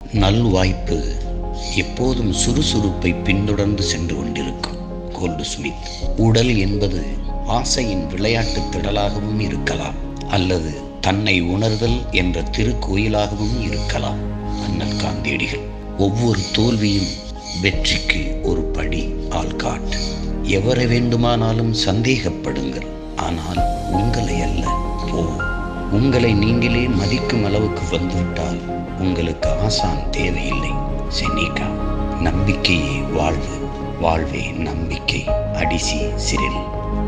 நல்வாய்ப்பு எப்போதும் சுறுசுறுப்பை பின்தொடர்ந்து சென்று கொண்டிருக்கும். Goldsmith. உடல் என்பது ஆசையின் விளையாட்டு திடலாகவும் இருக்கலாம், அல்லது தன்னை உணர்தல் என்ற திருக்கோயிலாகவும் இருக்கலாம். அண்ணல் காந்தியடிகள். ஒவ்வொரு தோல்வியும் வெற்றிக்கு ஒரு படி ஆள்காட்டு. எவரை வேண்டுமானாலும் சந்தேகப்படுங்கள், ஆனால் உங்களை அல்ல. உங்களை நீங்களே மதிக்கும் அளவுக்கு வந்துவிட்டால் உங்களுக்கு ஆசான் தேவையில்லை. செனிகா. நம்பிக்கையே வாழ்வு, வாழ்வே நம்பிக்கை. அடிசி சிரில்.